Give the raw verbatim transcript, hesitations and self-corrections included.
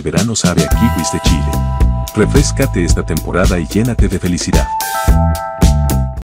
verano sabe a kiwis de Chile. Refréscate esta temporada y llénate de felicidad.